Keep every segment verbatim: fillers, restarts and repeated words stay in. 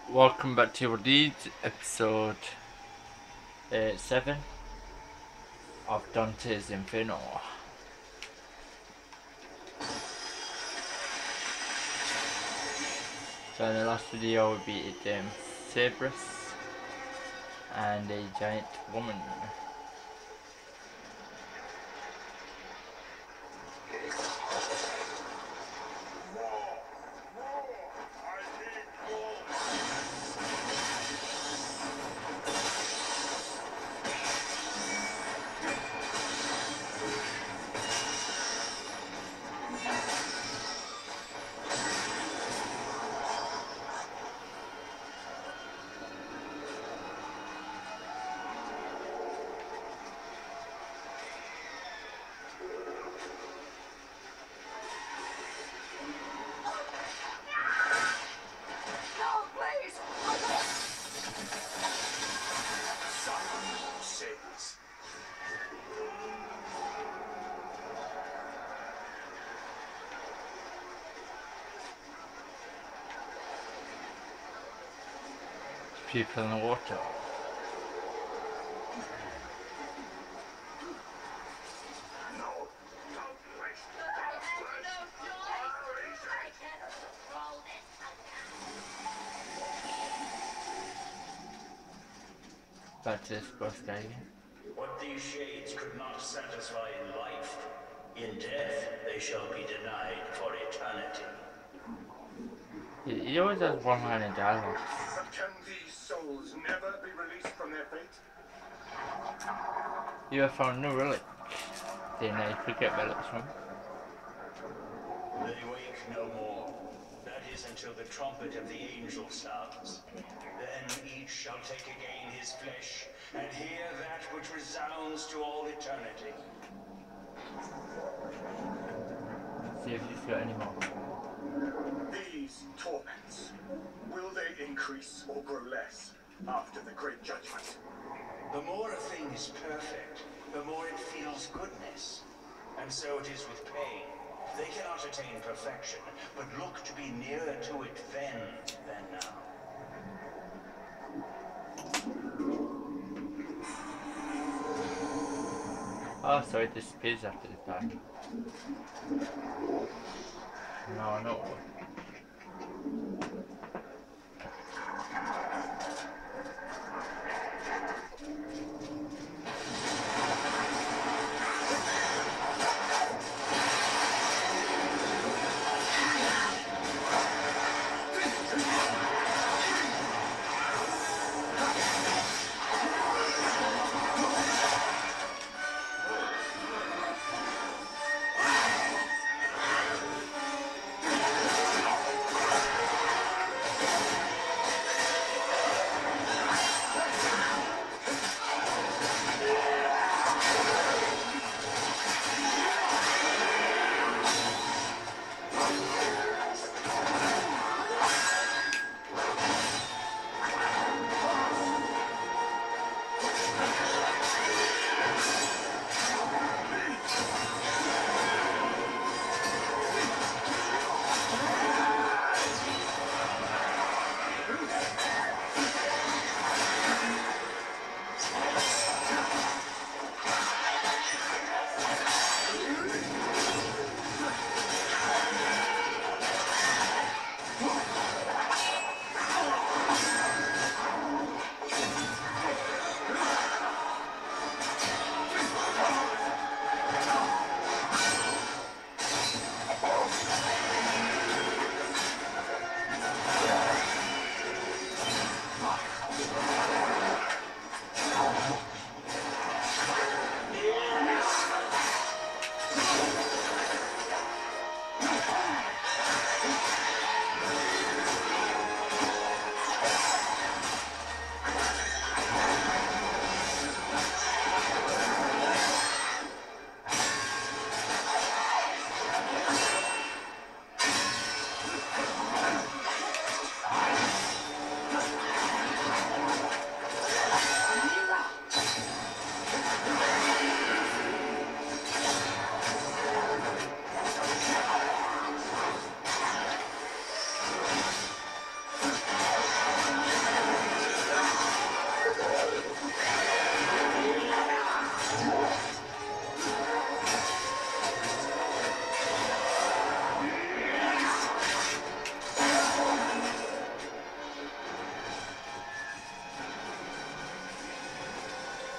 Welcome back to Evil Deedz, episode uh, seven of Dante's Inferno. So in the last video we beat um, Cerberus and a giant woman. People in the water. Back to this boss guy again. What these shades could not satisfy in life, in death they shall be denied for eternity. He, he always has one line in dialogue. But can these souls never be released from their fate? You have found no relic. Then I forget relics from. They wake no more. That is until the trumpet of the angel sounds. Then each shall take again his flesh and hear that which resounds to all eternity. See if he's got any more. These torments, will they increase or grow less after the great judgment? The more a thing is perfect, the more it feels goodness. And so it is with pain. They cannot attain perfection, but look to be nearer to it then than now. Oh, so it disappears after the time. No, no.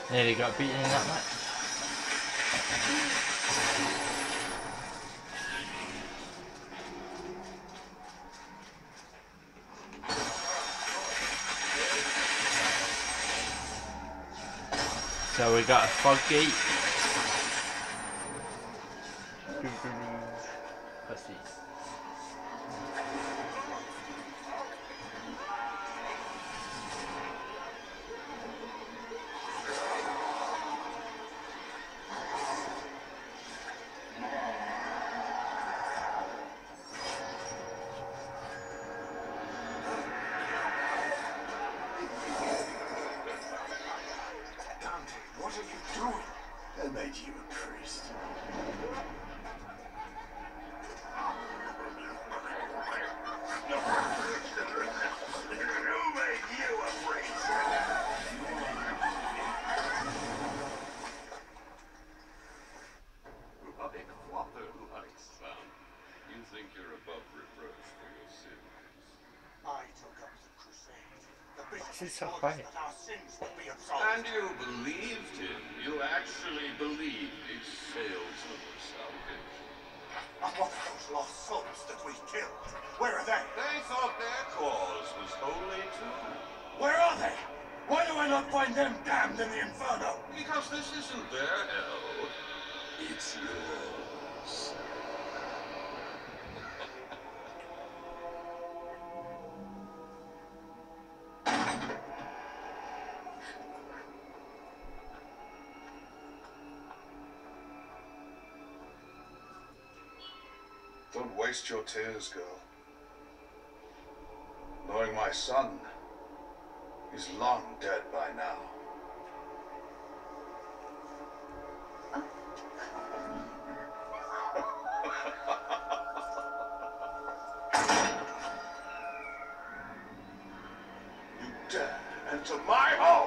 Nearly got beaten in that match. So we got a fog gate. Pussies. Dante, what are you doing? I made you a priest. Who made you a priest? Like father, like son. You think you're above reproach for your sins. I took up the crusade. The bishop This is so told us quiet. that our sins would be absolved. And you believed him. You actually believed his salesman of salvation. And what of those lost souls that we killed? Where are they? They thought their cause was holy too. Where are they? Why do I not find them damned in the Inferno? Because this isn't their hell. It's yours. Don't waste your tears, girl. Knowing my son, he's long dead by now. You dare enter my home!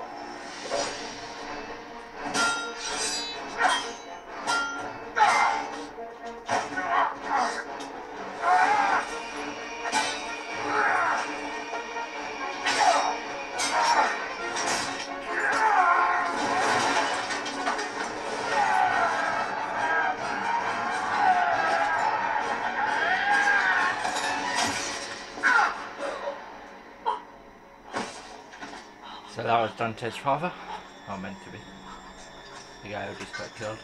So that was Dante's father, or meant to be. The guy who just got killed.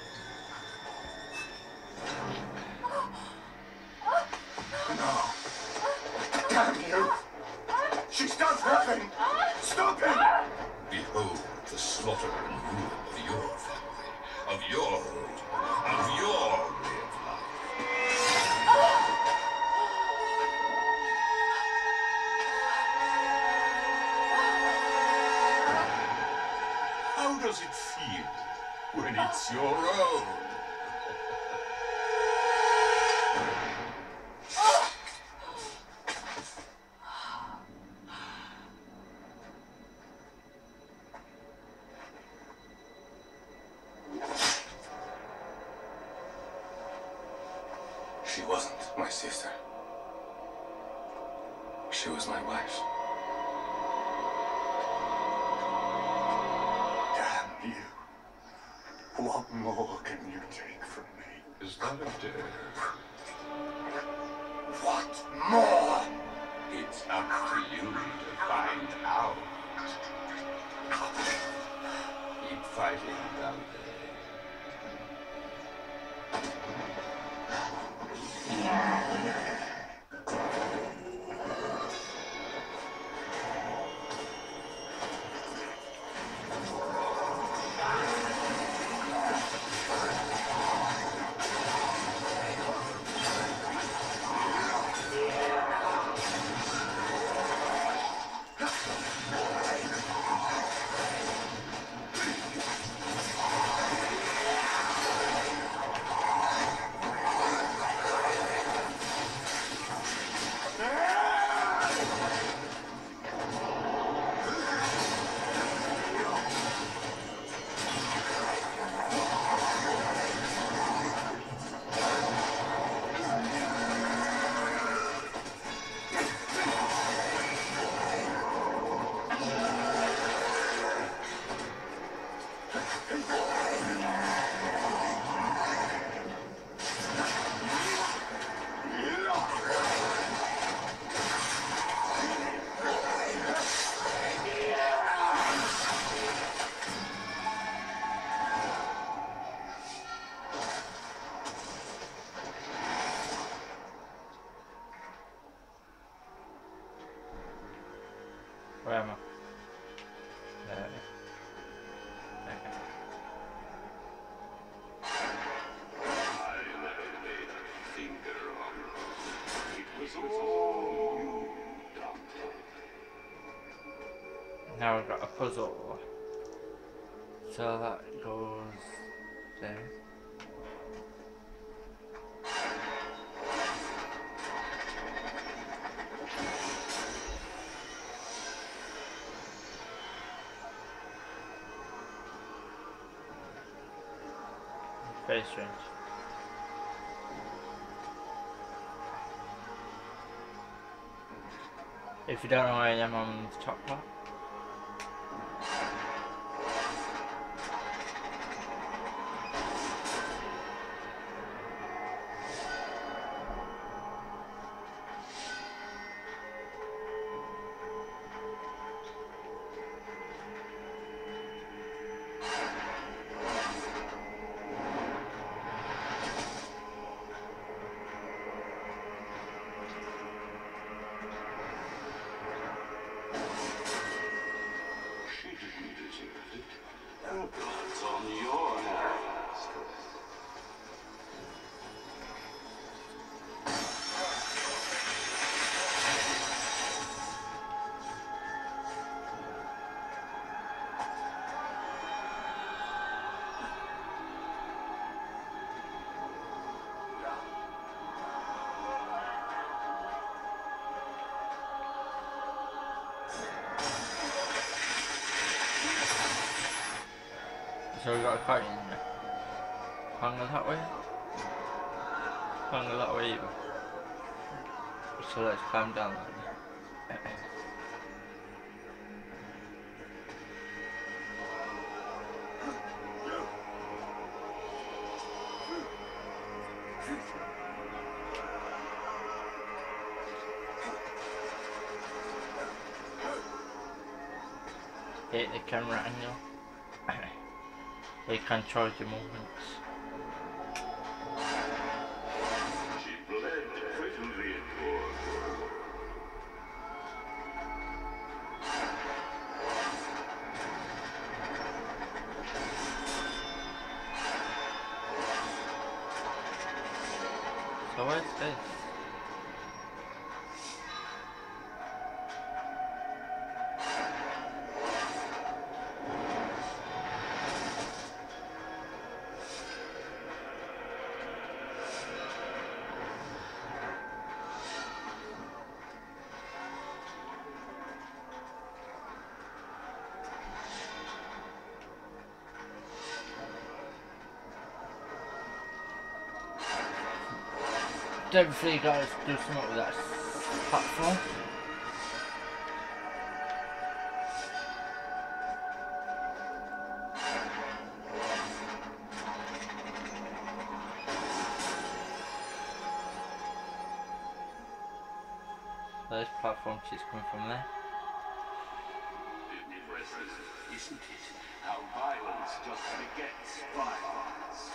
No. Damn you! She's done nothing! Stop him! Behold the slaughter and ruin of your family, of your home, of your way of life. How does it feel when it's your own? She wasn't my sister. She was my wife. Damn you. What more can you take from me? Is that a dare? What more? It's up to you to find out. Keep fighting, Dante. Where am I? There. Okay. I never laid a finger on it. It was all you, Dante. Now we've got a puzzle. So that goes there. Very strange. If you don't know where I am, I'm on the top part. God's on your hands. So we got a coin. Can't go that way. Can't go that way either. So let's climb down then. Hit the camera angle. It controls your movements. She bled quickly for So where's this? Definitely gotta do something with that platform. So this platform she's coming from there. impressive, isn't it? How violence just begets violence.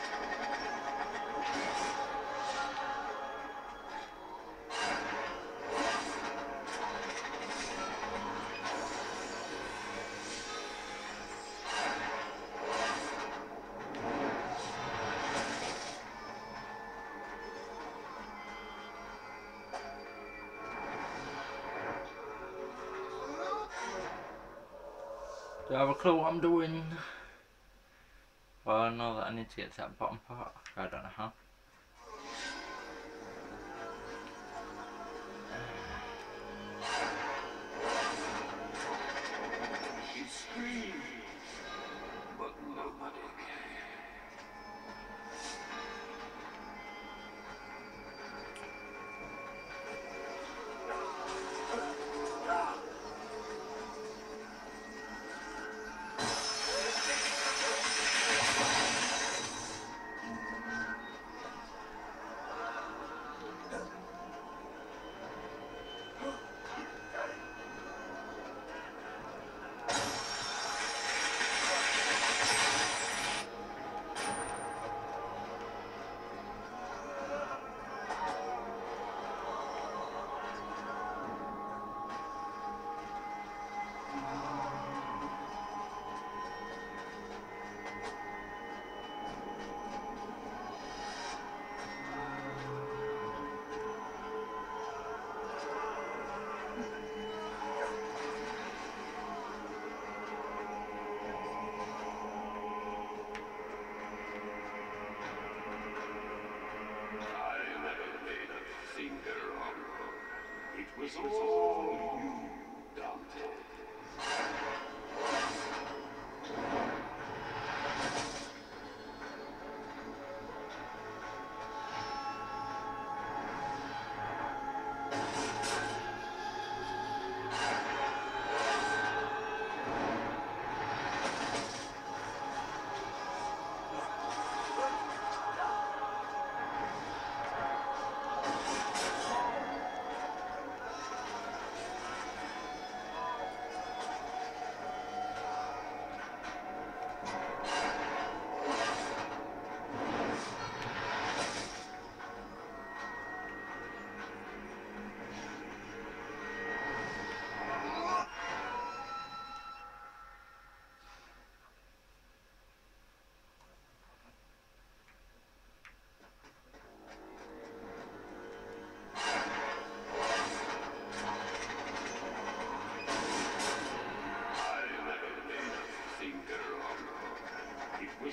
Do I have a clue what I'm doing? Well, I know that I need to get to that bottom part. I don't know how. She screamed, but nobody came.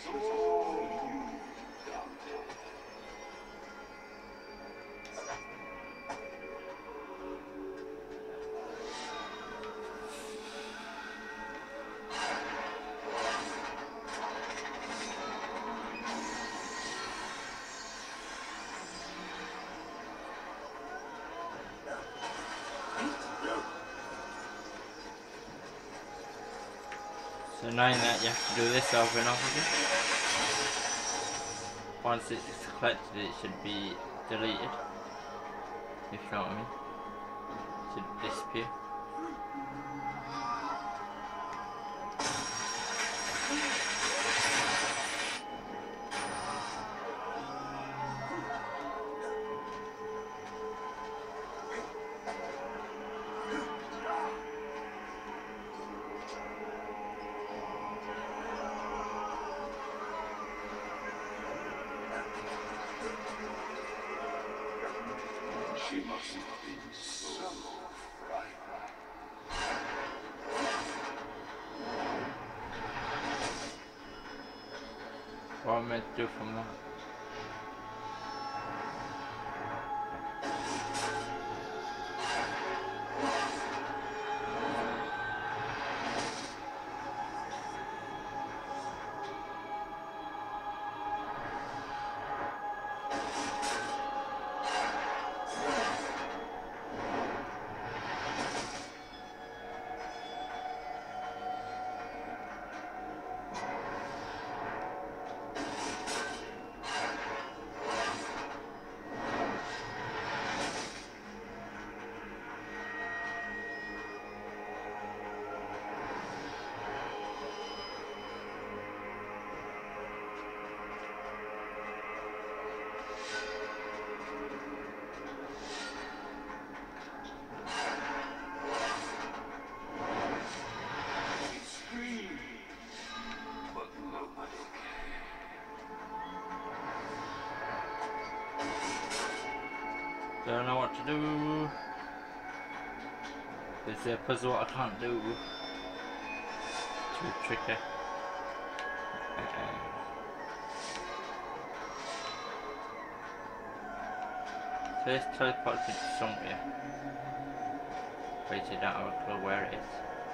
all you, Dante. So knowing that you have to do this over and over again. Once it's collected, it should be deleted. If you know what I mean. It should disappear. She must have been so frightened. What am I meant to do from that? Don't know what to do. Is there a puzzle I can't do? Too tricky. First teleports me to somewhere. Wait, I don't have a clue where it is.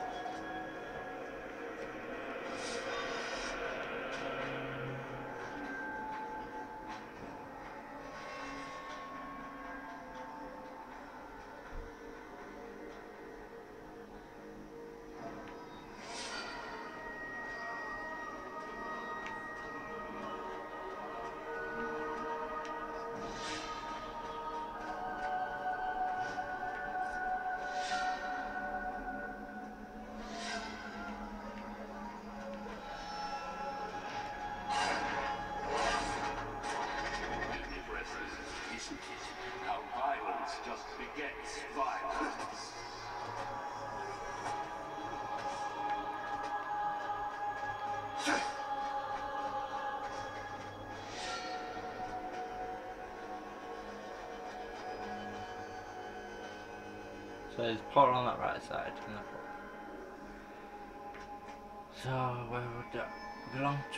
So there's a portal on that right side. And that so where would that belong to?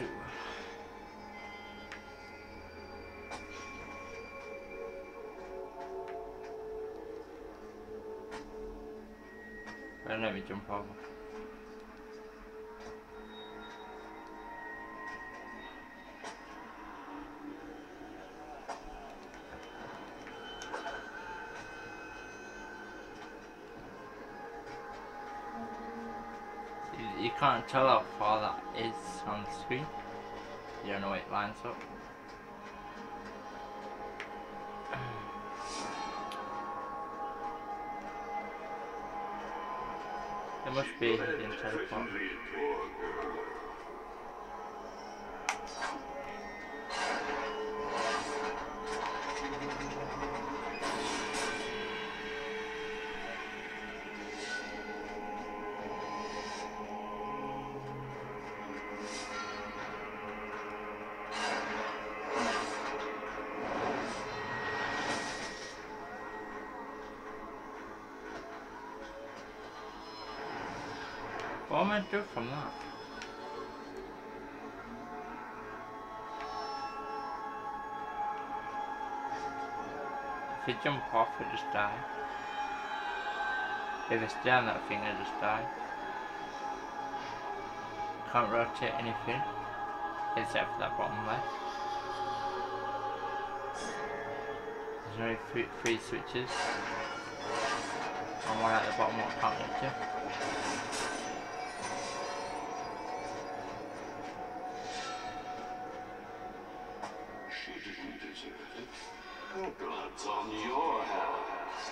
Well, let me jump over. You can't tell how far that is on the screen. You don't know it lines up. It must be in teleport. What am I to do from that? If I jump off, I just die. If I stay on that thing, I just die. Can't rotate anything except for that bottom left. There's only three, three switches. And one at the bottom, what I can't get to. She didn't deserve it. Her blood's on your hands.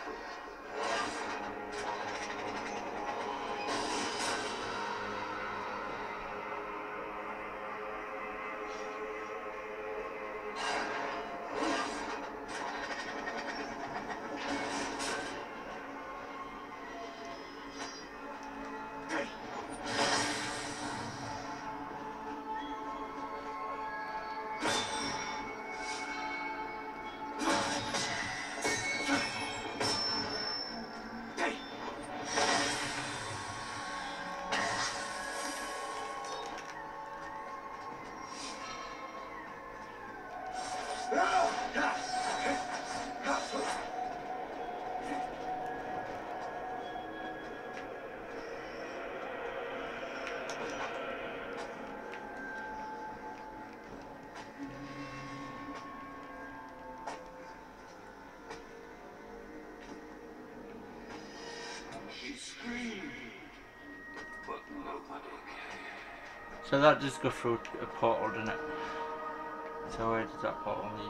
She screamed, but nobody cared. So that just go through a portal, doesn't it? So where does that portal lead?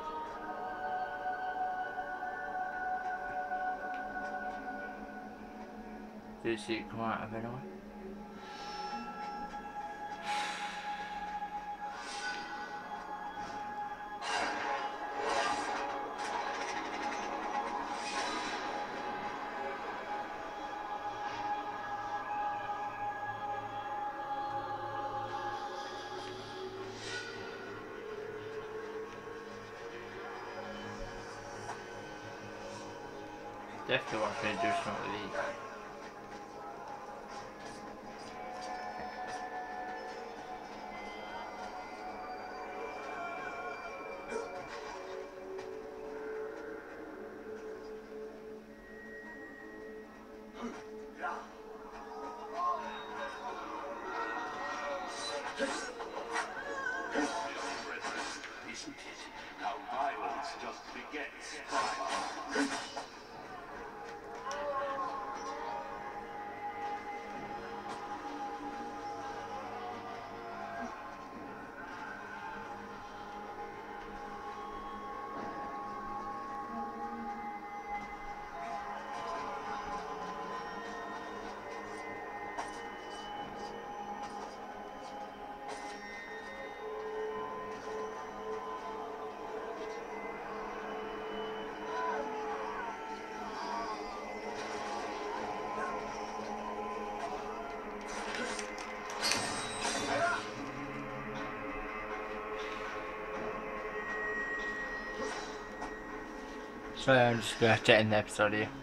Do you see it come out of anywhere? Definitely wants me to do something with these. Isn't it? How violence just begets violence. So I'm just gonna have to end the episode here.